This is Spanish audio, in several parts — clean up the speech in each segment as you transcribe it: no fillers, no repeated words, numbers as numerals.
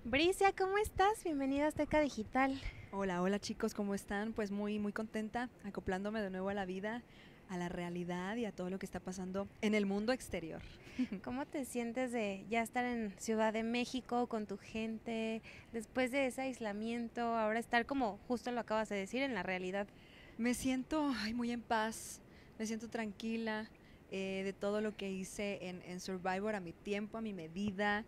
Bricia, ¿cómo estás? Bienvenida a Azteca Digital. Hola, hola chicos, ¿cómo están? Pues muy contenta, acoplándome de nuevo a la vida, a la realidad y a todo lo que está pasando en el mundo exterior. ¿Cómo te sientes de ya estar en Ciudad de México con tu gente, después de ese aislamiento, ahora estar como justo lo acabas de decir en la realidad? Me siento muy en paz, me siento tranquila de todo lo que hice en Survivor a mi tiempo, a mi medida.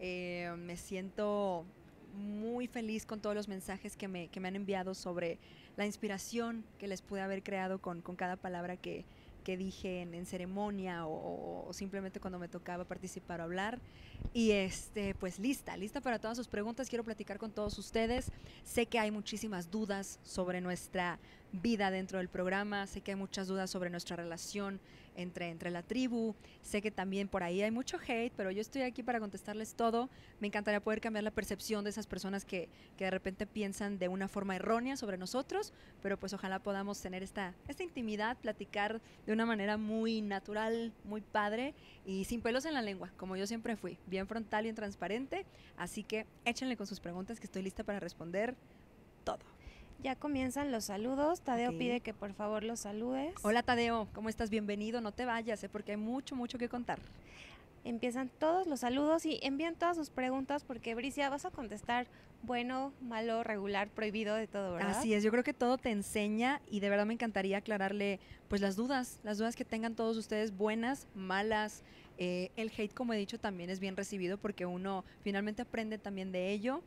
Me siento muy feliz con todos los mensajes que me han enviado sobre la inspiración que les pude haber creado con cada palabra que dije en ceremonia o simplemente cuando me tocaba participar o hablar. Y pues lista para todas sus preguntas. Quiero platicar con todos ustedes. Sé que hay muchísimas dudas sobre nuestra vida dentro del programa, sé que hay muchas dudas sobre nuestra relación entre la tribu, sé que también por ahí hay mucho hate, pero yo estoy aquí para contestarles todo. Me encantaría poder cambiar la percepción de esas personas que de repente piensan de una forma errónea sobre nosotros, pero pues ojalá podamos tener esta intimidad, platicar de una manera muy natural, muy padre y sin pelos en la lengua, como yo siempre fui, bien frontal y bien transparente. Así que échenle con sus preguntas, que estoy lista para responder todo. Ya comienzan los saludos. Tadeo Ok. pide que por favor los saludes. Hola Tadeo, ¿cómo estás? Bienvenido, no te vayas, porque hay mucho que contar. Empiezan todos los saludos y envían todas sus preguntas porque Bricia vas a contestar bueno, malo, regular, prohibido, de todo, ¿verdad? Así es, yo creo que todo te enseña y de verdad me encantaría aclararle pues las dudas que tengan todos ustedes, buenas, malas. El hate, como he dicho, también es bien recibido porque uno finalmente aprende también de ello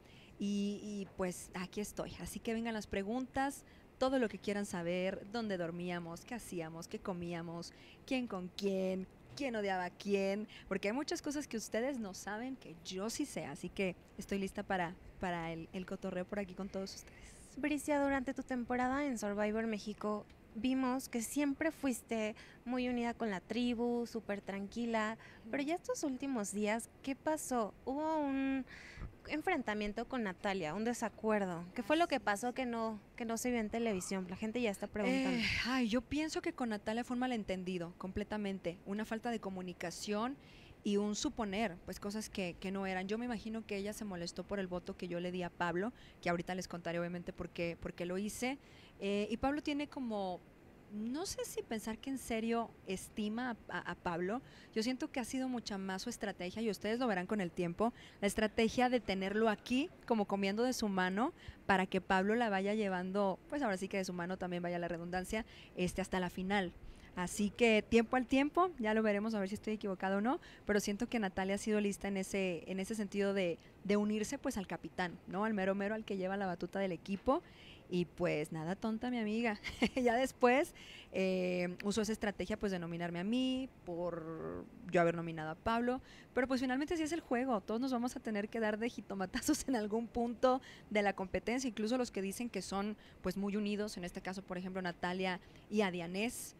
y pues aquí estoy. Así que vengan las preguntas, todo lo que quieran saber, dónde dormíamos, qué hacíamos, qué comíamos, quién con quién odiaba a quién, porque hay muchas cosas que ustedes no saben que yo sí sé, así que estoy lista para el cotorreo por aquí con todos ustedes. Bricia, durante tu temporada en Survivor México vimos que siempre fuiste muy unida con la tribu, súper tranquila, pero ya estos últimos días, ¿qué pasó? Hubo un enfrentamiento con Natalia, un desacuerdo. ¿Qué fue lo que pasó que no se vio en televisión? La gente ya está preguntando. Yo pienso que con Natalia fue un malentendido, completamente. Una falta de comunicación y un suponer, pues cosas que no eran. Yo me imagino que ella se molestó por el voto que yo le di a Pablo, que ahorita les contaré obviamente por qué lo hice. Y Pablo tiene como, no sé si pensar que en serio estima a Pablo. Yo siento que ha sido mucha más su estrategia, y ustedes lo verán con el tiempo, la estrategia de tenerlo aquí como comiendo de su mano para que Pablo la vaya llevando, pues ahora sí que de su mano también vaya la redundancia, hasta la final. Así que tiempo al tiempo, ya lo veremos a ver si estoy equivocado o no, pero siento que Natalia ha sido lista en ese sentido de unirse pues al capitán, ¿no? Al mero mero, al que lleva la batuta del equipo. Y pues nada tonta mi amiga. Ya después usó esa estrategia pues de nominarme a mí, por yo haber nominado a Pablo, pero pues finalmente así es el juego, todos nos vamos a tener que dar de jitomatazos en algún punto de la competencia, incluso los que dicen que son pues muy unidos, en este caso por ejemplo Natalia y Adianés,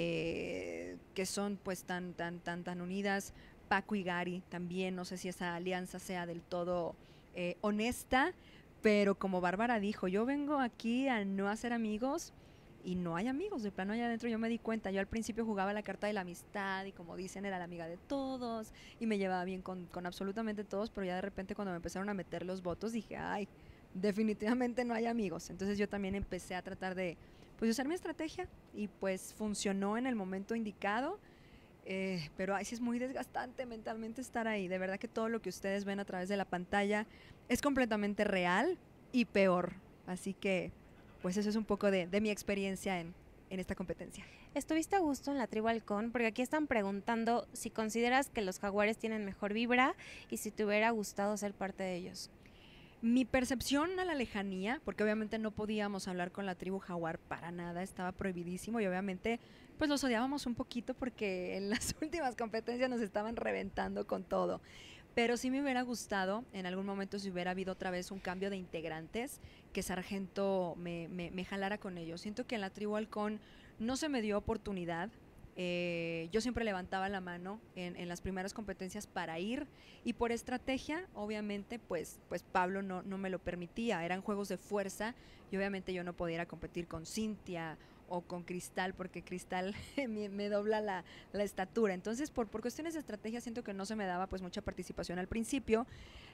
que son pues tan unidas. Paco y Gary también, no sé si esa alianza sea del todo honesta, pero como Bárbara dijo, yo vengo aquí a no hacer amigos y no hay amigos, de plano allá adentro yo me di cuenta. Yo al principio jugaba la carta de la amistad y como dicen era la amiga de todos y me llevaba bien con absolutamente todos, pero ya de repente cuando me empezaron a meter los votos dije, ay, definitivamente no hay amigos. Entonces yo también empecé a tratar de pues usar mi estrategia y pues funcionó en el momento indicado. Pero sí es muy desgastante mentalmente estar ahí. De verdad que todo lo que ustedes ven a través de la pantalla es completamente real y peor. Así que, pues eso es un poco de mi experiencia en esta competencia. ¿Estuviste a gusto en la tribu Halcón? Porque aquí están preguntando si consideras que los jaguares tienen mejor vibra y si te hubiera gustado ser parte de ellos. Mi percepción a la lejanía, porque obviamente no podíamos hablar con la tribu jaguar para nada, estaba prohibidísimo y obviamente pues los odiábamos un poquito porque en las últimas competencias nos estaban reventando con todo. Pero sí me hubiera gustado en algún momento si hubiera habido otra vez un cambio de integrantes, que Sargento me jalara con ellos. Siento que en la tribu Halcón no se me dio oportunidad. Yo siempre levantaba la mano en las primeras competencias para ir y por estrategia, obviamente, pues Pablo no me lo permitía. Eran juegos de fuerza y obviamente yo no podía ir a competir con Cintia o con Cristal porque Cristal me dobla la estatura. Entonces, por cuestiones de estrategia siento que no se me daba pues mucha participación al principio.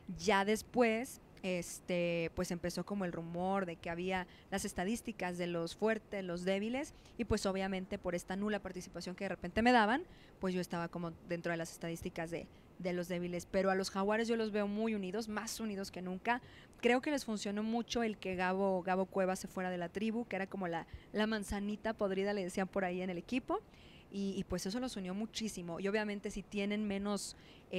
Ya después, pues empezó como el rumor de que había las estadísticas de los fuertes, los débiles, y pues obviamente por esta nula participación que de repente me daban, pues yo estaba como dentro de las estadísticas de los débiles. Pero a los Jaguares yo los veo muy unidos, más unidos que nunca. Creo que les funcionó mucho el que Gabo Cuevas se fuera de la tribu, que era como la manzanita podrida, le decían por ahí en el equipo. Y pues eso los unió muchísimo. Y obviamente si tienen menos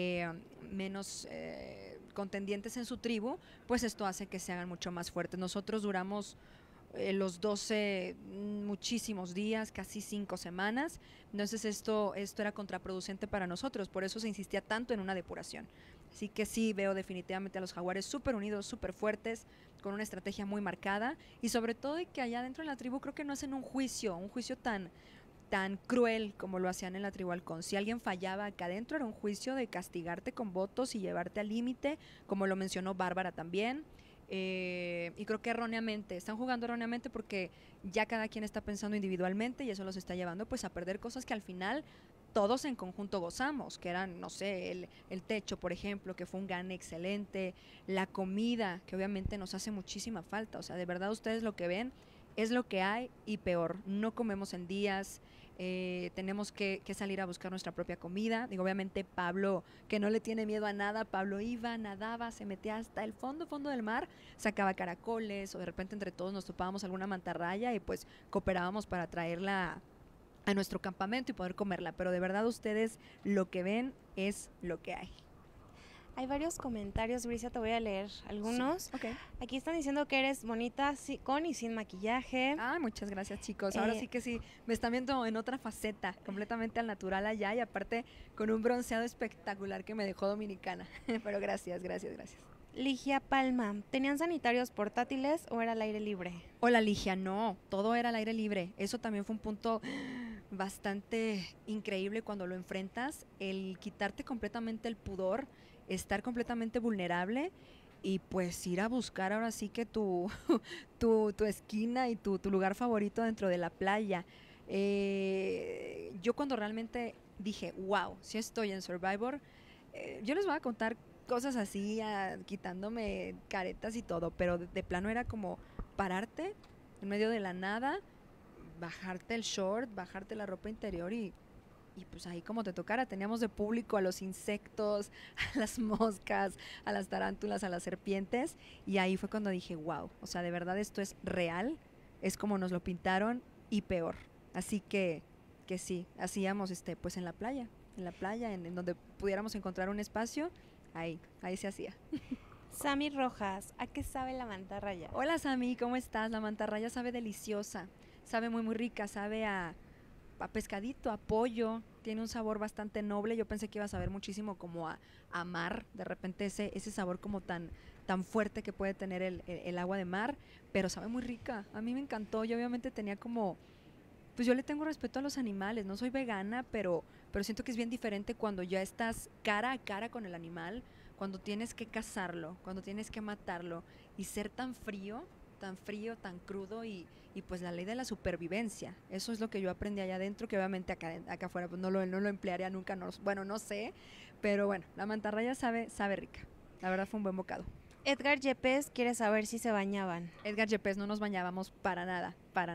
contendientes en su tribu, pues esto hace que se hagan mucho más fuertes. Nosotros duramos los 12 muchísimos días, casi 5 semanas. Entonces esto era contraproducente para nosotros, por eso se insistía tanto en una depuración. Así que sí, veo definitivamente a los Jaguares súper unidos, súper fuertes, con una estrategia muy marcada, y sobre todo de que allá dentro de la tribu creo que no hacen un juicio tan cruel como lo hacían en la tribu Halcón. Si alguien fallaba acá adentro, era un juicio de castigarte con votos y llevarte al límite, como lo mencionó Bárbara también. Y creo que están jugando erróneamente porque ya cada quien está pensando individualmente, y eso los está llevando pues a perder cosas que al final todos en conjunto gozamos, que eran, no sé, el techo, por ejemplo, que fue un gane excelente, la comida, que obviamente nos hace muchísima falta. O sea, de verdad ustedes lo que ven es lo que hay, y peor, no comemos en días. Tenemos que salir a buscar nuestra propia comida. Digo, obviamente Pablo, que no le tiene miedo a nada, Pablo iba, nadaba, se metía hasta el fondo del mar, sacaba caracoles, o de repente entre todos nos topábamos alguna mantarraya y pues cooperábamos para traerla a nuestro campamento y poder comerla. Pero de verdad ustedes lo que ven es lo que hay. Hay varios comentarios, Bricia, te voy a leer algunos. Sí. Okay. Aquí están diciendo que eres bonita con y sin maquillaje. Muchas gracias, chicos. Ahora sí que sí, me están viendo en otra faceta, completamente al natural allá, y aparte con un bronceado espectacular que me dejó dominicana. Pero gracias. Ligia Palma, ¿tenían sanitarios portátiles o era al aire libre? Hola, Ligia, no, todo era al aire libre. Eso también fue un punto bastante increíble cuando lo enfrentas, el quitarte completamente el pudor, estar completamente vulnerable y pues ir a buscar ahora sí que tu esquina y tu lugar favorito dentro de la playa. Yo cuando realmente dije, wow, si estoy en Survivor, yo les voy a contar cosas así, quitándome caretas y todo, pero de plano era como pararte en medio de la nada, bajarte el short, bajarte la ropa interior y pues ahí como te tocara. Teníamos de público a los insectos, a las moscas, a las tarántulas, a las serpientes, y ahí fue cuando dije, wow, o sea, de verdad esto es real, es como nos lo pintaron y peor. Así que sí, hacíamos pues en la playa, en donde pudiéramos encontrar un espacio, ahí se hacía. Sammy Rojas, ¿a qué sabe la mantarraya? Hola Sammy, ¿cómo estás? La mantarraya sabe deliciosa, sabe muy muy rica, sabe a pescadito, a pollo, tiene un sabor bastante noble. Yo pensé que iba a saber muchísimo como a mar, de repente ese sabor como tan fuerte que puede tener el agua de mar, pero sabe muy rica, a mí me encantó. Yo obviamente tenía como, pues yo le tengo respeto a los animales, no soy vegana, pero siento que es bien diferente cuando ya estás cara a cara con el animal, cuando tienes que cazarlo, cuando tienes que matarlo y ser tan frío, tan crudo, y pues la ley de la supervivencia. Eso es lo que yo aprendí allá adentro, que obviamente acá afuera pues no lo emplearía nunca, no sé, pero bueno, la mantarraya sabe rica. La verdad fue un buen bocado. Edgar Yepes quiere saber si se bañaban. Edgar Yepes, no nos bañábamos para nada.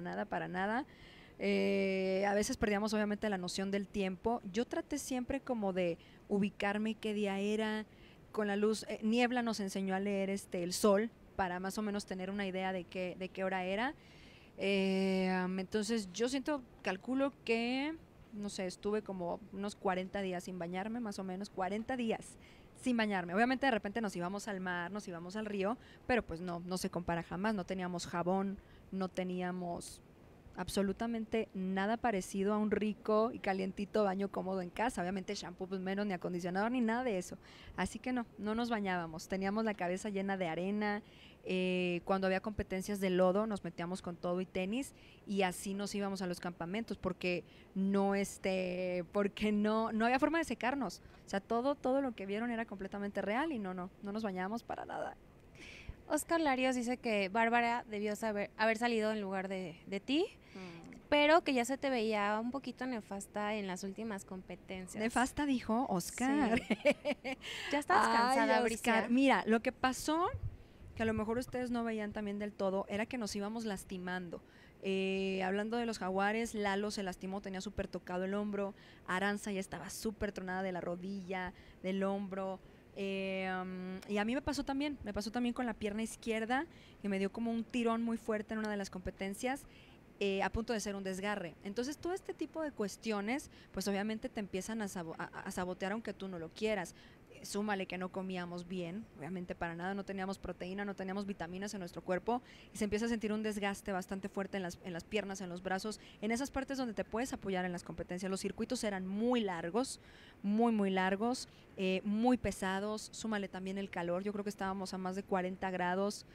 A veces perdíamos obviamente la noción del tiempo. Yo traté siempre como de ubicarme qué día era, con la luz, niebla nos enseñó a leer el sol, para más o menos tener una idea de qué hora era. Entonces yo calculo que, no sé, estuve como unos 40 días sin bañarme, más o menos 40 días sin bañarme. Obviamente de repente nos íbamos al mar, nos íbamos al río, pero pues no se compara jamás. No teníamos jabón, no teníamos absolutamente nada parecido a un rico y calientito baño cómodo en casa. Obviamente shampoo pues menos, ni acondicionador, ni nada de eso. Así que no nos bañábamos. Teníamos la cabeza llena de arena. Cuando había competencias de lodo nos metíamos con todo y tenis, y así nos íbamos a los campamentos porque no había forma de secarnos. O sea, todo lo que vieron era completamente real, y no nos bañábamos para nada. Oscar Larios dice que Bárbara debió haber salido en lugar de ti. pero que ya se te veía un poquito nefasta en las últimas competencias. Nefasta dijo Oscar. Sí. Ya estabas cansada, Ay, Bricia. Oscar. Mira, lo que pasó, que a lo mejor ustedes no veían también del todo, era que nos íbamos lastimando. Hablando de los jaguares, Lalo se lastimó, tenía súper tocado el hombro, Aranza ya estaba súper tronada de la rodilla, del hombro. Y a mí me pasó también con la pierna izquierda, que me dio como un tirón muy fuerte en una de las competencias, a punto de ser un desgarre. Entonces todo este tipo de cuestiones pues obviamente te empiezan a sabotear aunque tú no lo quieras. Súmale que no comíamos bien, obviamente para nada, no teníamos proteína, no teníamos vitaminas en nuestro cuerpo y se empieza a sentir un desgaste bastante fuerte en las piernas, en los brazos, en esas partes donde te puedes apoyar en las competencias. Los circuitos eran muy largos, muy largos, muy pesados, súmale también el calor, yo creo que estábamos a más de 40 grados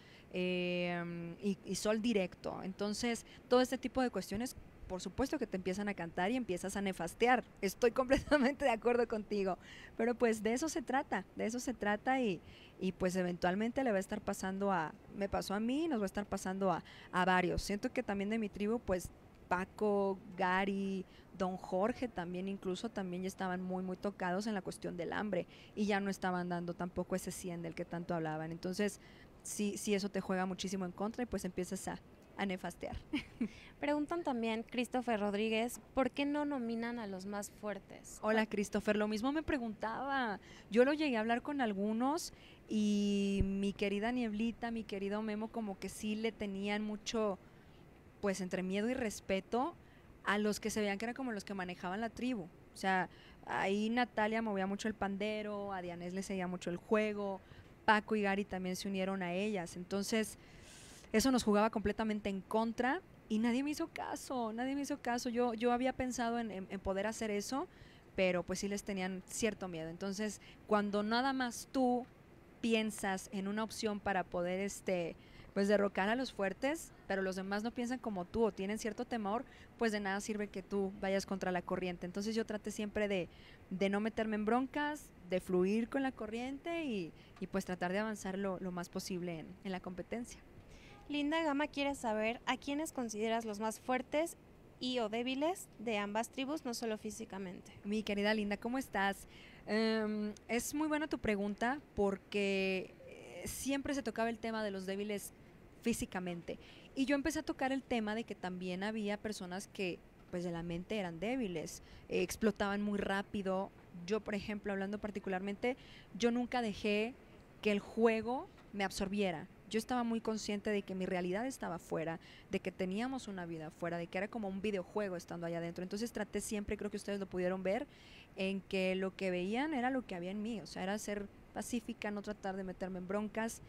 y sol directo. Entonces, todo este tipo de cuestiones por supuesto que te empiezan a cantar y empiezas a nefastear. Estoy completamente de acuerdo contigo. Pero pues de eso se trata y pues eventualmente le va a estar pasando me pasó a mí, nos va a estar pasando a varios. Siento que también de mi tribu, pues Paco, Gary, Don Jorge también incluso también ya estaban muy tocados en la cuestión del hambre y ya no estaban dando tampoco ese 100 del que tanto hablaban. Entonces, sí, eso te juega muchísimo en contra y pues empiezas a nefastear. Preguntan también, Christopher Rodríguez, ¿por qué no nominan a los más fuertes? Hola, Christopher, lo mismo me preguntaba. Yo lo llegué a hablar con algunos y mi querida Nieblita, mi querido Memo, como que sí le tenían mucho, pues entre miedo y respeto a los que se veían que eran como los que manejaban la tribu. O sea, ahí Natalia movía mucho el pandero, a Dianés le seguía mucho el juego, Paco y Gary también se unieron a ellas. Entonces, eso nos jugaba completamente en contra y nadie me hizo caso. Yo había pensado en poder hacer eso, pero pues sí les tenían cierto miedo. Entonces, cuando nada más tú piensas en una opción para poder pues derrocar a los fuertes, pero los demás no piensan como tú o tienen cierto temor, pues de nada sirve que tú vayas contra la corriente. Entonces yo traté siempre de no meterme en broncas, de fluir con la corriente y pues tratar de avanzar lo más posible en la competencia. Linda Gama quiere saber a quiénes consideras los más fuertes y o débiles de ambas tribus, no solo físicamente. Mi querida Linda, ¿cómo estás? Es muy buena tu pregunta porque siempre se tocaba el tema de los débiles físicamente y yo empecé a tocar el tema de que también había personas que pues de la mente eran débiles, explotaban muy rápido. Yo, por ejemplo, hablando particularmente, yo nunca dejé que el juego me absorbiera. Yo estaba muy consciente de que mi realidad estaba afuera, de que teníamos una vida afuera, de que era como un videojuego estando allá adentro. Entonces traté siempre, creo que ustedes lo pudieron ver, en que lo que veían era lo que había en mí. O sea, era ser pacífica, no tratar de meterme en broncas.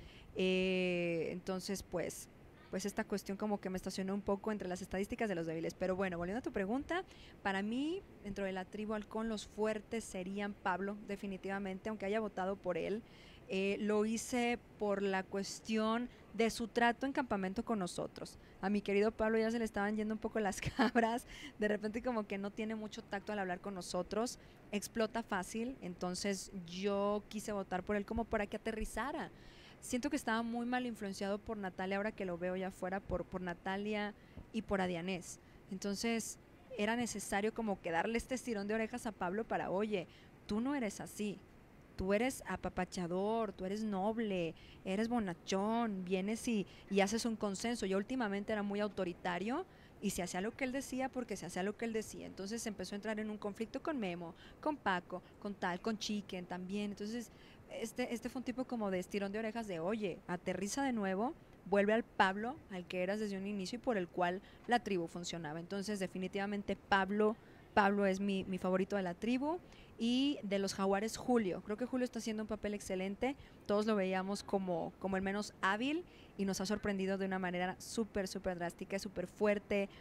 Entonces, pues esta cuestión como que me estacionó un poco entre las estadísticas de los débiles. Pero bueno, volviendo a tu pregunta, para mí, dentro de la tribu Halcón, los fuertes serían Pablo, definitivamente, aunque haya votado por él. Lo hice por la cuestión de su trato en campamento con nosotros. A mi querido Pablo ya se le estaban yendo un poco las cabras, de repente como que no tiene mucho tacto al hablar con nosotros, explota fácil, entonces yo quise votar por él como para que aterrizara. Siento que estaba muy mal influenciado por Natalia, ahora que lo veo ya afuera, por Natalia y por Adianés. Entonces era necesario como que darle este estirón de orejas a Pablo para, oye, tú no eres así. Tú eres apapachador, tú eres noble, eres bonachón, vienes y haces un consenso. Yo últimamente era muy autoritario y se hacía lo que él decía porque se hacía lo que él decía. Entonces empezó a entrar en un conflicto con Memo, con Paco, con Chicken también. Entonces este fue un tipo como de estirón de orejas de, oye, aterriza de nuevo, vuelve al Pablo, al que eras desde un inicio y por el cual la tribu funcionaba. Entonces definitivamente Pablo es mi favorito de la tribu. Y de los jaguares, Julio. Creo que Julio está haciendo un papel excelente. Todos lo veíamos como el menos hábil y nos ha sorprendido de una manera súper drástica, súper fuerte.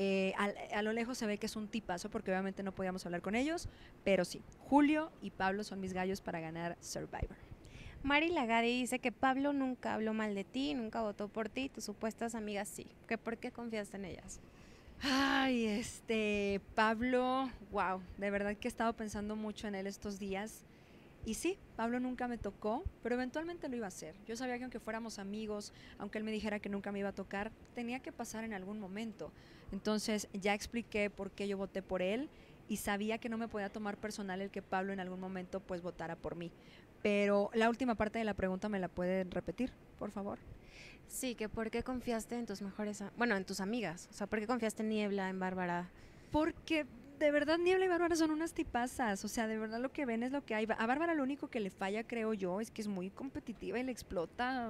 A lo lejos se ve que es un tipazo porque obviamente no podíamos hablar con ellos, pero sí, Julio y Pablo son mis gallos para ganar Survivor. Mari Lagadi dice que Pablo nunca habló mal de ti, nunca votó por ti, tus supuestas amigas sí. ¿Por qué confiaste en ellas? Ay, Pablo, wow, de verdad que he estado pensando mucho en él estos días Y sí, Pablo nunca me tocó, pero eventualmente lo iba a hacer. Yo sabía que aunque fuéramos amigos, aunque él me dijera que nunca me iba a tocar, tenía que pasar en algún momento. Entonces ya expliqué por qué yo voté por él y sabía que no me podía tomar personal el que Pablo en algún momento pues votara por mí. Pero la última parte de la pregunta me la pueden repetir, por favor. Sí, que por qué confiaste en tus bueno, en tus amigas. O sea, ¿por qué confiaste en Niebla, en Bárbara? Porque de verdad Niebla y Bárbara son unas tipazas, o sea, de verdad lo que ven es lo que hay. A Bárbara lo único que le falla, creo yo, es que es muy competitiva y le explota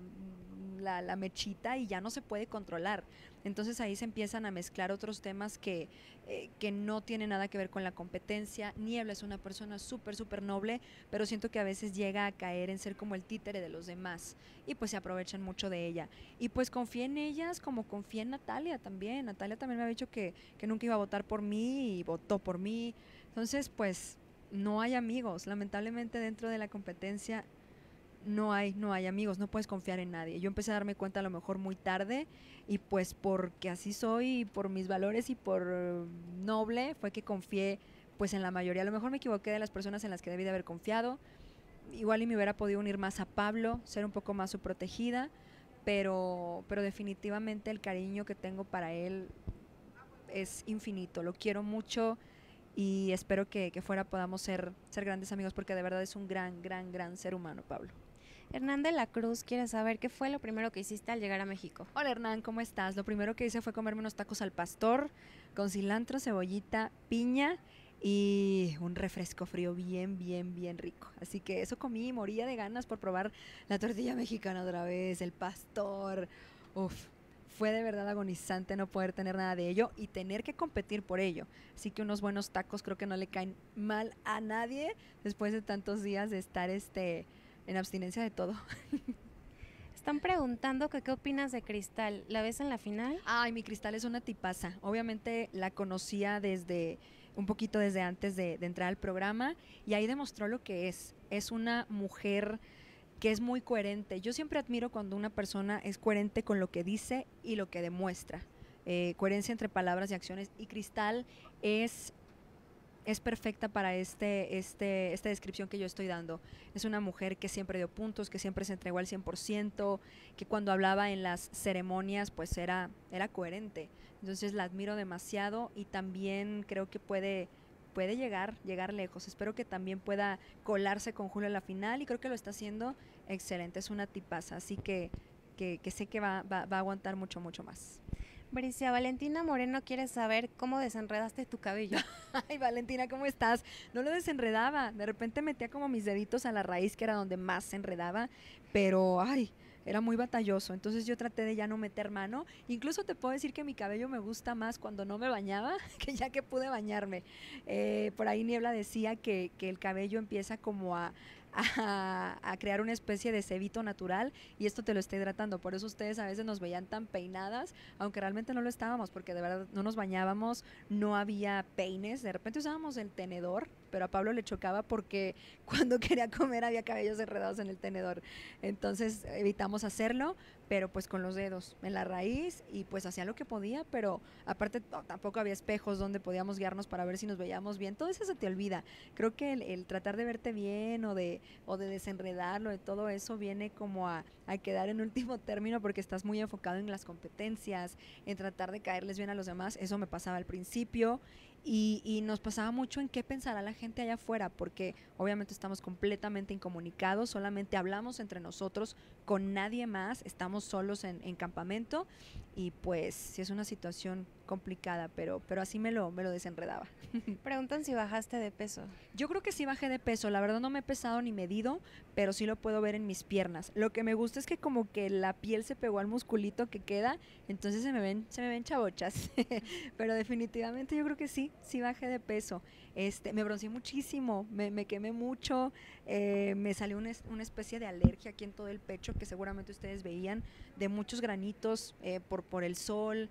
la mechita y ya no se puede controlar. Entonces ahí se empiezan a mezclar otros temas que no tienen nada que ver con la competencia. Niebla es una persona súper, súper noble, pero siento que a veces llega a caer en ser como el títere de los demás y pues se aprovechan mucho de ella. Y pues confié en ellas como confié en Natalia también. Natalia también me había dicho que nunca iba a votar por mí y votó por mí. Entonces pues no hay amigos. Lamentablemente dentro de la competencia no hay amigos, no puedes confiar en nadie. Yo empecé a darme cuenta a lo mejor muy tarde y pues porque así soy, por mis valores y por noble, fue que confié pues en la mayoría. A lo mejor me equivoqué de las personas en las que debí de haber confiado. Igual y me hubiera podido unir más a Pablo, ser un poco más su protegida, pero definitivamente el cariño que tengo para él es infinito. Lo quiero mucho y espero que fuera podamos ser grandes amigos porque de verdad es un gran, gran, gran ser humano, Pablo. Hernán de la Cruz quiere saber qué fue lo primero que hiciste al llegar a México. Hola Hernán, ¿cómo estás? Lo primero que hice fue comerme unos tacos al pastor con cilantro, cebollita, piña y un refresco frío bien, bien, bien rico. Así que eso comí y moría de ganas por probar la tortilla mexicana otra vez, el pastor. Uf, fue de verdad agonizante no poder tener nada de ello y tener que competir por ello. Así que unos buenos tacos creo que no le caen mal a nadie después de tantos días de estar en abstinencia de todo. Están preguntando que qué opinas de Cristal. ¿La ves en la final? Ay, mi Cristal es una tipaza. Obviamente la conocía desde un poquito desde antes de entrar al programa y ahí demostró lo que es. Es una mujer que es muy coherente. Yo siempre admiro cuando una persona es coherente con lo que dice y lo que demuestra. Coherencia entre palabras y acciones. Y Cristal es perfecta para esta descripción que yo estoy dando. Es una mujer que siempre dio puntos, que siempre se entregó al 100%, que cuando hablaba en las ceremonias pues era coherente. Entonces la admiro demasiado y también creo que puede llegar lejos. Espero que también pueda colarse con Julio en la final y creo que lo está haciendo excelente. Es una tipaza, así que sé que va a aguantar mucho, mucho más. Bricia, Valentina Moreno quiere saber cómo desenredaste tu cabello. Ay, Valentina, ¿cómo estás? No lo desenredaba, de repente metía como mis deditos a la raíz, que era donde más se enredaba, pero, ay, era muy batalloso, entonces yo traté de ya no meter mano. Incluso te puedo decir que mi cabello me gusta más cuando no me bañaba que ya que pude bañarme. Por ahí Niebla decía que el cabello empieza como a crear una especie de cebito natural y esto te lo está hidratando, por eso ustedes a veces nos veían tan peinadas, aunque realmente no lo estábamos, porque de verdad no nos bañábamos, no había peines, de repente usábamos el tenedor, pero a Pablo le chocaba porque cuando quería comer había cabellos enredados en el tenedor, entonces evitamos hacerlo, pero pues con los dedos en la raíz y pues hacía lo que podía, pero aparte tampoco había espejos donde podíamos guiarnos para ver si nos veíamos bien, todo eso se te olvida. Creo que el tratar de verte bien o de desenredarlo, de todo eso viene como a quedar en último término porque estás muy enfocado en las competencias, en tratar de caerles bien a los demás. Eso me pasaba al principio y nos pasaba mucho en qué pensará la gente allá afuera, porque obviamente estamos completamente incomunicados, solamente hablamos entre nosotros, con nadie más, estamos solos en campamento y pues sí es una situación complicada, pero así me lo desenredaba. Preguntan si bajaste de peso. Yo creo que sí bajé de peso, la verdad no me he pesado ni medido, pero sí lo puedo ver en mis piernas. Lo que me gusta es que como que la piel se pegó al musculito que queda, entonces se me ven chavochas. Pero definitivamente yo creo que sí bajé de peso. Me bronceé muchísimo, me quemé mucho, me salió una especie de alergia aquí en todo el pecho que seguramente ustedes veían, de muchos granitos por el sol.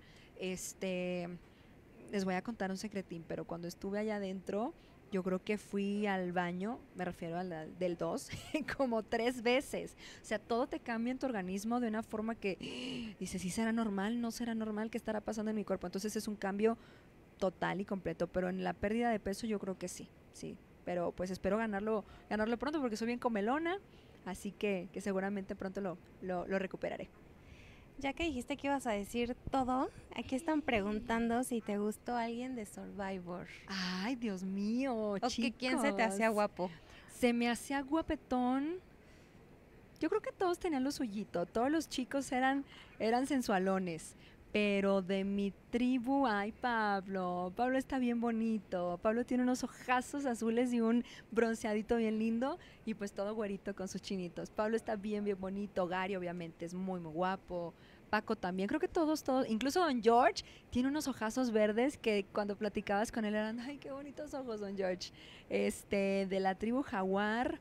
Les voy a contar un secretín, pero cuando estuve allá adentro, yo creo que fui al baño, me refiero al del 2, como 3 veces. O sea, todo te cambia en tu organismo de una forma que dices, ¿sí será normal? ¿No será normal? ¿Qué estará pasando en mi cuerpo? Entonces es un cambio total y completo, pero en la pérdida de peso yo creo que sí. pero pues espero ganarlo pronto porque soy bien comelona, así que seguramente pronto lo recuperaré. Ya que dijiste que ibas a decir todo, aquí están preguntando si te gustó alguien de Survivor. Ay, Dios mío, O que chicos. quién se te hacía guapo. Se me hacía guapetón. Yo creo que todos tenían lo suyito, todos los chicos eran sensualones, pero de mi tribu, ay, Pablo está bien bonito, Pablo tiene unos ojazos azules y un bronceadito bien lindo, y pues todo güerito con sus chinitos. Pablo está bien bonito, Gary obviamente es muy guapo, Paco también, creo que todos, incluso Don George tiene unos ojazos verdes que cuando platicabas con él eran, ay, qué bonitos ojos, Don George. De la tribu jaguar,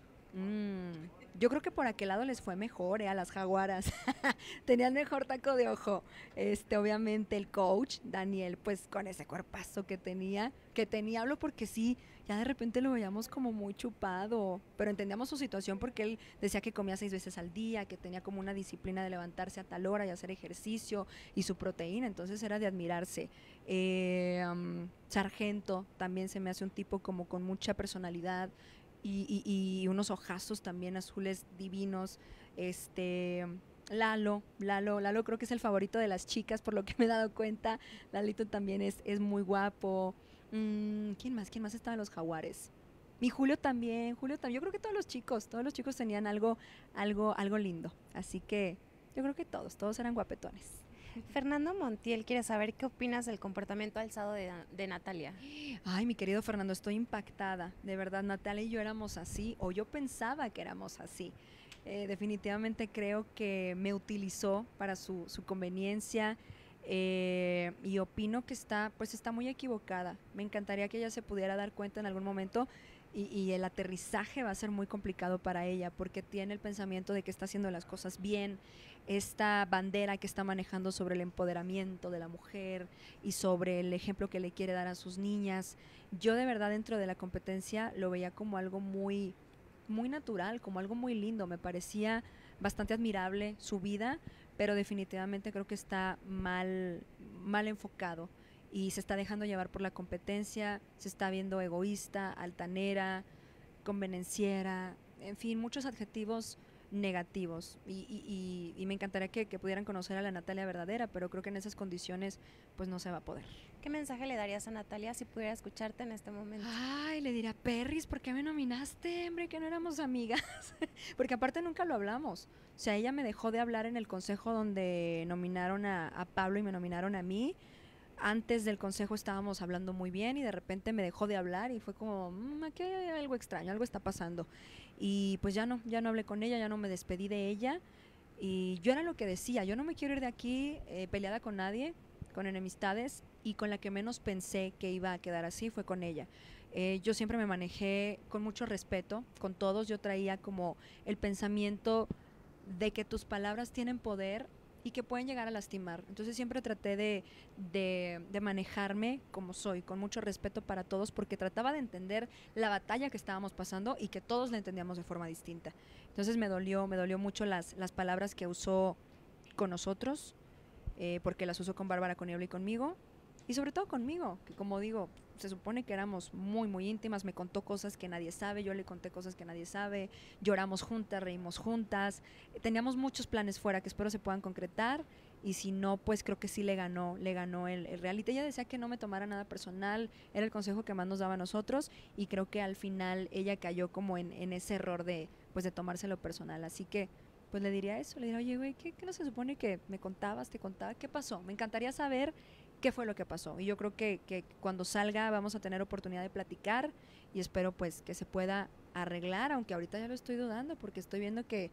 yo creo que por aquel lado les fue mejor, a las jaguaras. Tenían mejor taco de ojo. Obviamente el coach, Daniel, pues con ese cuerpazo que tenía, hablo porque sí, ya de repente lo veíamos como muy chupado, pero entendíamos su situación porque él decía que comía 6 veces al día, que tenía como una disciplina de levantarse a tal hora y hacer ejercicio y su proteína, entonces era de admirarse. Sargento también se me hace un tipo como con mucha personalidad, y unos ojazos también azules divinos. Lalo creo que es el favorito de las chicas, por lo que me he dado cuenta. Lalito también es muy guapo. ¿Quién más estaba en los jaguares? Mi Julio también. Yo creo que todos los chicos tenían algo lindo. Así que yo creo que todos eran guapetones. Fernando Montiel quiere saber qué opinas del comportamiento alzado de Natalia. Ay, mi querido Fernando, estoy impactada. De verdad, Natalia y yo éramos así, o yo pensaba que éramos así. Definitivamente creo que me utilizó para su conveniencia, y opino que está muy equivocada. Me encantaría que ella se pudiera dar cuenta en algún momento, y el aterrizaje va a ser muy complicado para ella porque tiene el pensamiento de que está haciendo las cosas bien, esta bandera que está manejando sobre el empoderamiento de la mujer y sobre el ejemplo que le quiere dar a sus niñas. Yo de verdad dentro de la competencia lo veía como algo muy natural, como algo muy lindo. Me parecía bastante admirable su vida, pero definitivamente creo que está mal enfocado y se está dejando llevar por la competencia, se está viendo egoísta, altanera, convenenciera, en fin, muchos adjetivos negativos, y me encantaría que pudieran conocer a la Natalia verdadera, pero creo que en esas condiciones pues no se va a poder. ¿Qué mensaje le darías a Natalia si pudiera escucharte en este momento? Ay, le diría, Perris, ¿por qué me nominaste, hombre, que no éramos amigas? Porque aparte nunca lo hablamos. O sea, ella me dejó de hablar en el consejo donde nominaron a Pablo y me nominaron a mí. Antes del consejo estábamos hablando muy bien y de repente me dejó de hablar y fue como, aquí hay algo extraño, algo está pasando. Y pues ya no hablé con ella, ya no me despedí de ella. Y yo era lo que decía, yo no me quiero ir de aquí peleada con nadie, con enemistades, y con la que menos pensé que iba a quedar así fue con ella. Yo siempre me manejé con mucho respeto, con todos. Yo traía como el pensamiento de que tus palabras tienen poder y que pueden llegar a lastimar. Entonces siempre traté de manejarme como soy, con mucho respeto para todos, porque trataba de entender la batalla que estábamos pasando y que todos la entendíamos de forma distinta. Entonces me dolió mucho las palabras que usó con nosotros, porque las usó con Bárbara, con Niebla y conmigo, y sobre todo conmigo, que como digo, se supone que éramos muy íntimas. Me contó cosas que nadie sabe, yo le conté cosas que nadie sabe, lloramos juntas, reímos juntas, teníamos muchos planes fuera que espero se puedan concretar, y si no, pues creo que sí le ganó el reality. Ella decía que no me tomara nada personal, era el consejo que más nos daba a nosotros, y creo que al final ella cayó como en ese error de tomárselo personal. Así que pues le diría eso, le diría, oye, güey, ¿qué no se supone que me contabas, te contaba? ¿Qué pasó? Me encantaría saber qué fue lo que pasó, y yo creo que cuando salga vamos a tener oportunidad de platicar, y espero pues que se pueda arreglar, aunque ahorita ya lo estoy dudando porque estoy viendo que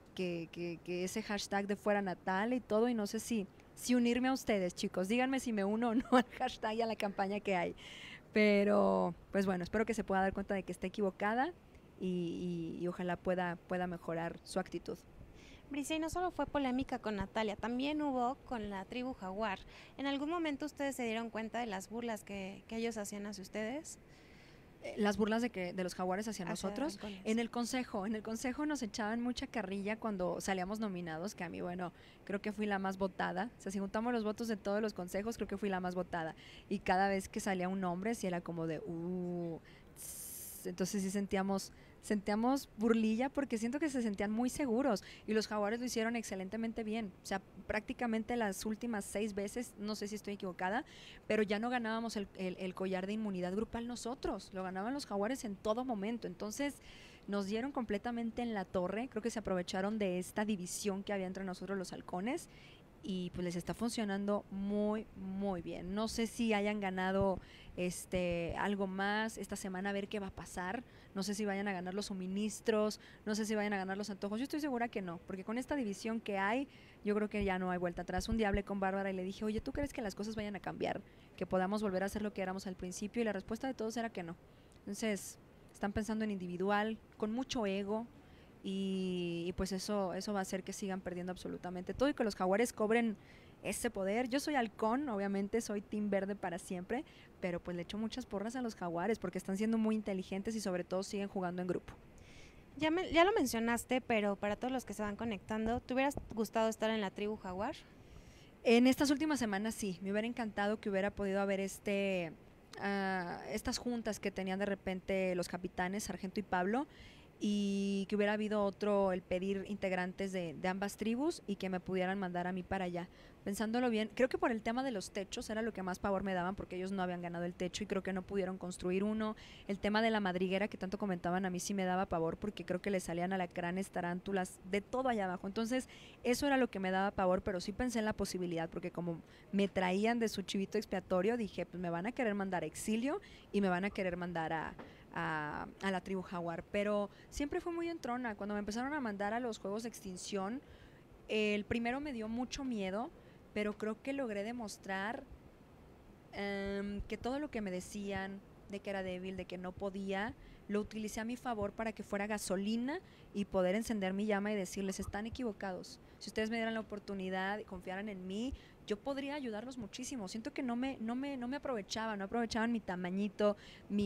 ese hashtag de fuera Natal y todo, y no sé si unirme a ustedes, chicos, díganme si me uno o no al hashtag y a la campaña que hay, pero pues bueno, espero que se pueda dar cuenta de que está equivocada, y ojalá pueda mejorar su actitud. Bricia, y no solo fue polémica con Natalia, también hubo con la tribu jaguar. ¿En algún momento ustedes se dieron cuenta de las burlas que ellos hacían hacia ustedes? Las burlas de los jaguares hacia nosotros. En el consejo nos echaban mucha carrilla cuando salíamos nominados, que a mí, bueno, creo que fui la más votada. O sea, si juntamos los votos de todos los consejos, creo que fui la más votada. Y cada vez que salía un nombre, sí era como de, Entonces sí sentíamos burlilla porque siento que se sentían muy seguros y los Jaguares lo hicieron excelentemente bien. O sea, prácticamente las últimas 6 veces, no sé si estoy equivocada, pero ya no ganábamos el collar de inmunidad grupal nosotros, lo ganaban los Jaguares en todo momento. Entonces nos dieron completamente en la torre, creo que se aprovecharon de esta división que había entre nosotros los halcones y pues les está funcionando muy, muy bien. No sé si hayan ganado algo más esta semana, a ver qué va a pasar. No sé si vayan a ganar los suministros, no sé si vayan a ganar los antojos. Yo estoy segura que no, porque con esta división que hay, yo creo que ya no hay vuelta atrás. Un día hablé con Bárbara y le dije, oye, ¿tú crees que las cosas vayan a cambiar? Que podamos volver a hacer lo que éramos al principio, y la respuesta de todos era que no. Entonces, están pensando en individual, con mucho ego, y pues eso va a hacer que sigan perdiendo absolutamente todo y que los Jaguares cobren ese poder. Yo soy halcón, obviamente soy team verde para siempre, pero pues le echo muchas porras a los Jaguares porque están siendo muy inteligentes y sobre todo siguen jugando en grupo. Ya lo mencionaste, pero para todos los que se van conectando, ¿te hubieras gustado estar en la tribu Jaguar? En estas últimas semanas sí, me hubiera encantado que hubiera podido haber estas juntas que tenían de repente los capitanes, Sargento y Pablo, y que hubiera habido el pedir integrantes de ambas tribus y que me pudieran mandar a mí para allá. Pensándolo bien, creo que por el tema de los techos era lo que más pavor me daban porque ellos no habían ganado el techo y creo que no pudieron construir uno. El tema de la madriguera que tanto comentaban a mí sí me daba pavor porque creo que le salían alacranes, tarántulas, de todo allá abajo. Entonces eso era lo que me daba pavor, pero sí pensé en la posibilidad porque como me traían de su chivito expiatorio, dije, pues me van a querer mandar a exilio y me van a querer mandar a la tribu Jaguar, pero siempre fue muy entrona. Cuando me empezaron a mandar a los juegos de extinción, el primero me dio mucho miedo, pero creo que logré demostrar que todo lo que me decían de que era débil, de que no podía, lo utilicé a mi favor para que fuera gasolina y poder encender mi llama y decirles, están equivocados. Si ustedes me dieran la oportunidad y confiaran en mí, yo podría ayudarlos muchísimo. Siento que no me aprovechaban mi tamañito,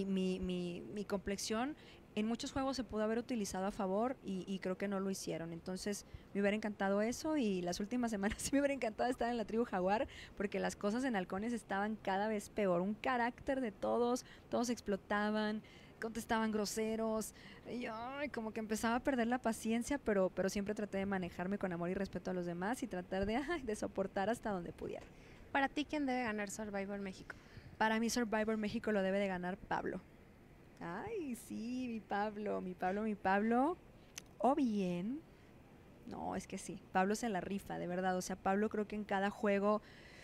mi complexión. En muchos juegos se pudo haber utilizado a favor y creo que no lo hicieron. Entonces me hubiera encantado eso y las últimas semanas sí me hubiera encantado estar en la tribu Jaguar porque las cosas en halcones estaban cada vez peor. Un carácter de todos explotaban, contestaban groseros, y yo como que empezaba a perder la paciencia, pero siempre traté de manejarme con amor y respeto a los demás y tratar de soportar hasta donde pudiera. ¿Para ti quién debe ganar Survivor México? Para mí Survivor México lo debe de ganar Pablo. Ay, sí, mi Pablo. O bien, no, es que sí, Pablo se la rifa, de verdad. O sea, Pablo creo que en cada juego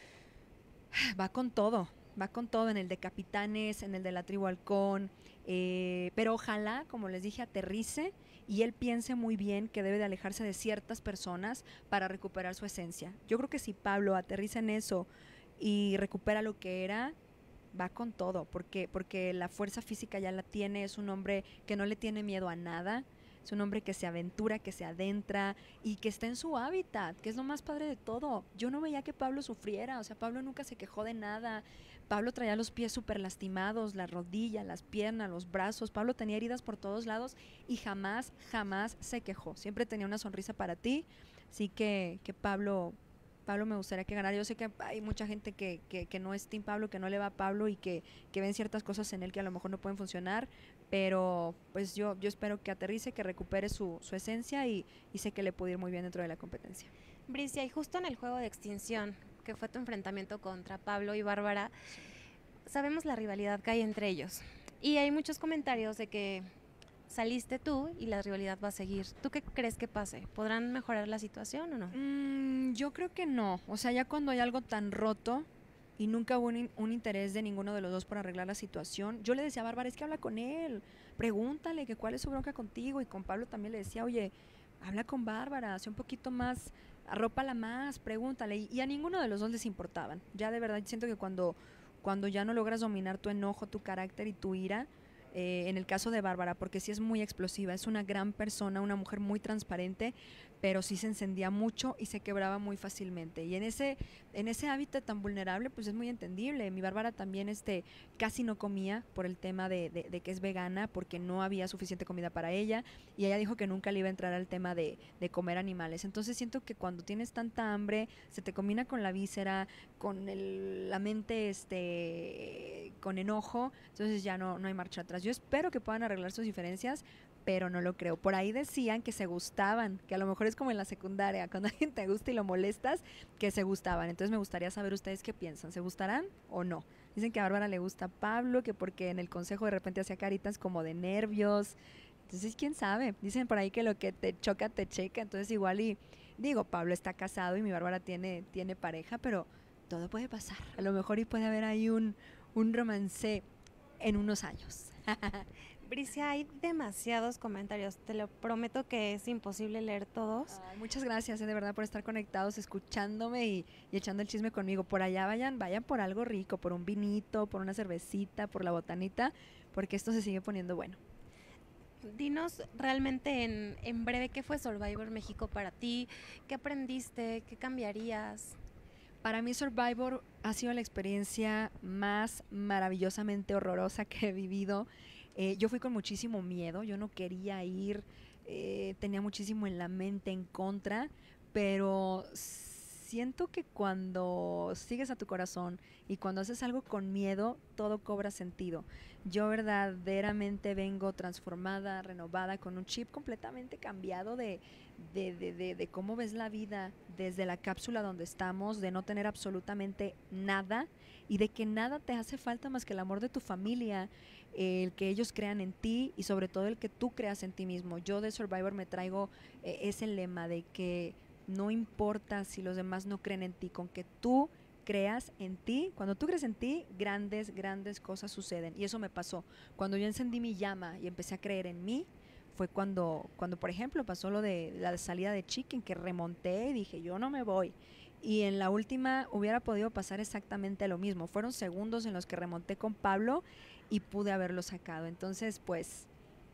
va con todo en el de capitanes, en el de la tribu halcón, pero ojalá, como les dije, aterrice y él piense muy bien que debe de alejarse de ciertas personas para recuperar su esencia. Yo creo que si Pablo aterriza en eso y recupera lo que era, va con todo, porque la fuerza física ya la tiene, es un hombre que no le tiene miedo a nada, es un hombre que se aventura, que se adentra y que está en su hábitat, que es lo más padre de todo. Yo no veía que Pablo sufriera, o sea, Pablo nunca se quejó de nada. Pablo traía los pies súper lastimados, las rodillas, las piernas, los brazos. Pablo tenía heridas por todos lados y jamás se quejó. Siempre tenía una sonrisa para ti, así que Pablo me gustaría que ganara. Yo sé que hay mucha gente que no es team Pablo, que no le va a Pablo y que ven ciertas cosas en él que a lo mejor no pueden funcionar, pero pues yo espero que aterrice, que recupere su esencia y sé que le puede ir muy bien dentro de la competencia. Bricia, y justo en el juego de extinción, que fue tu enfrentamiento contra Pablo y Bárbara, sabemos la rivalidad que hay entre ellos. Y hay muchos comentarios de que saliste tú y la rivalidad va a seguir. ¿Tú qué crees que pase? ¿Podrán mejorar la situación o no? Yo creo que no. O sea, ya cuando hay algo tan roto y nunca hubo un interés de ninguno de los dos por arreglar la situación, yo le decía a Bárbara, es que habla con él, pregúntale que cuál es su bronca contigo. Y con Pablo también le decía, oye, habla con Bárbara, sé un poquito más, arrópala más, pregúntale. Y a ninguno de los dos les importaban. Ya de verdad siento que cuando ya no logras dominar tu enojo, tu carácter y tu ira, en el caso de Bárbara, porque sí es muy explosiva, es una gran persona, una mujer muy transparente, pero sí se encendía mucho y se quebraba muy fácilmente. Y en ese hábitat tan vulnerable, pues es muy entendible. Mi Bárbara también casi no comía por el tema de que es vegana, porque no había suficiente comida para ella, y ella dijo que nunca le iba a entrar al tema de comer animales. Entonces siento que cuando tienes tanta hambre, se te combina con la víscera, con la mente con enojo, entonces ya no hay marcha atrás. Yo espero que puedan arreglar sus diferencias, pero no lo creo. Por ahí decían que se gustaban, que a lo mejor es como en la secundaria, cuando alguien te gusta y lo molestas, que se gustaban. Entonces me gustaría saber ustedes qué piensan, ¿se gustarán o no? Dicen que a Bárbara le gusta Pablo, que porque en el consejo de repente hacía caritas como de nervios. Entonces, quién sabe. Dicen por ahí que lo que te choca, te checa. Entonces, igual y digo, Pablo está casado y mi Bárbara tiene pareja, pero todo puede pasar. A lo mejor y puede haber ahí un romance en unos años. Bricia, hay demasiados comentarios. Te lo prometo que es imposible leer todos. Ay, muchas gracias, de verdad, por estar conectados, escuchándome y echando el chisme conmigo. Por allá vayan por algo rico, por un vinito, por una cervecita, por la botanita, porque esto se sigue poniendo bueno. Dinos realmente en breve qué fue Survivor México para ti, qué aprendiste, qué cambiarías. Para mí Survivor ha sido la experiencia más maravillosamente horrorosa que he vivido. Yo fui con muchísimo miedo, yo no quería ir, tenía muchísimo en la mente en contra, pero siento que cuando sigues a tu corazón y cuando haces algo con miedo, todo cobra sentido. Yo verdaderamente vengo transformada, renovada, con un chip completamente cambiado de cómo ves la vida desde la cápsula donde estamos, de no tener absolutamente nada y de que nada te hace falta más que el amor de tu familia, el que ellos crean en ti y sobre todo el que tú creas en ti mismo. Yo de Survivor me traigo ese lema de que no importa si los demás no creen en ti, con que tú creas en ti. Cuando tú crees en ti, grandes cosas suceden. Y eso me pasó. Cuando yo encendí mi llama y empecé a creer en mí, fue cuando por ejemplo, pasó lo de la salida de Chicken, que remonté y dije, yo no me voy. Y en la última hubiera podido pasar exactamente lo mismo. Fueron segundos en los que remonté con Pablo y pude haberlo sacado. Entonces, pues,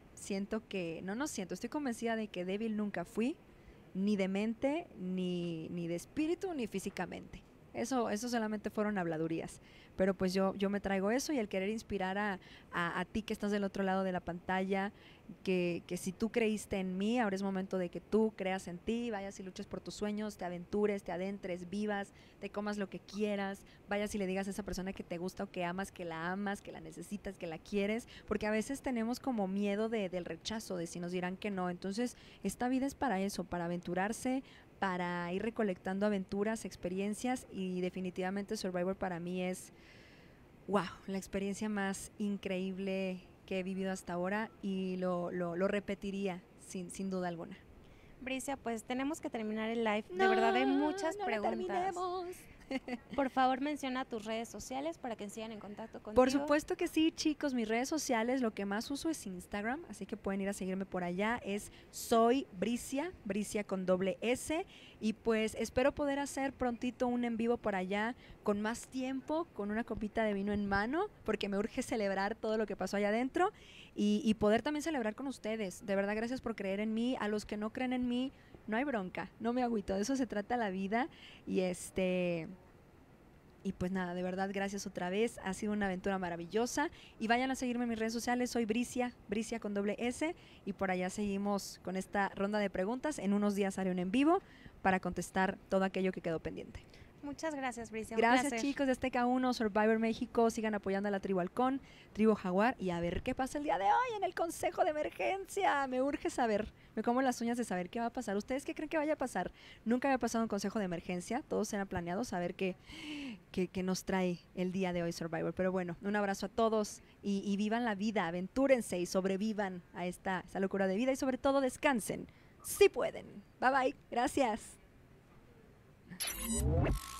estoy convencida de que débil nunca fui, ni de mente, ni de espíritu, ni físicamente. Eso solamente fueron habladurías. Pero pues yo me traigo eso, y el querer inspirar a ti que estás del otro lado de la pantalla, que si tú creíste en mí, ahora es momento de que tú creas en ti, vayas y luches por tus sueños, te aventures, te adentres, vivas, te comas lo que quieras, vayas y le digas a esa persona que te gusta o que amas, que la necesitas, que la quieres, porque a veces tenemos como miedo del rechazo, de si nos dirán que no. Entonces esta vida es para eso, para aventurarse, para ir recolectando aventuras, experiencias, y definitivamente Survivor para mí es, wow, la experiencia más increíble que he vivido hasta ahora, y lo repetiría sin duda alguna. Bricia, pues tenemos que terminar el live. De verdad hay muchas preguntas. Por favor, menciona tus redes sociales para que sigan en contacto contigo. Por supuesto que sí, chicos, mis redes sociales, lo que más uso es Instagram, así que pueden ir a seguirme por allá. Es Soy Bricia con doble S, y pues espero poder hacer prontito un en vivo por allá con más tiempo, con una copita de vino en mano, porque me urge celebrar todo lo que pasó allá adentro, y poder también celebrar con ustedes. De verdad, gracias por creer en mí. A los que no creen en mí, no hay bronca, no me agüito, de eso se trata la vida. Y pues nada, de verdad, gracias otra vez, ha sido una aventura maravillosa, y vayan a seguirme en mis redes sociales. Soy Bricia con doble S, y por allá seguimos con esta ronda de preguntas. En unos días haré un en vivo para contestar todo aquello que quedó pendiente. Muchas gracias, Bricia. Gracias, chicos de Azteca 1, Survivor México. Sigan apoyando a la tribu Halcón, tribu Jaguar, y a ver qué pasa el día de hoy en el Consejo de Emergencia. Me urge saber, me como las uñas de saber qué va a pasar. ¿Ustedes qué creen que vaya a pasar? Nunca había pasado un Consejo de Emergencia, todos eran planeados, saber qué nos trae el dye de hoy Survivor. Pero bueno, un abrazo a todos, y vivan la vida, aventúrense y sobrevivan a esta locura de vida, y sobre todo descansen, si pueden. Bye bye, gracias.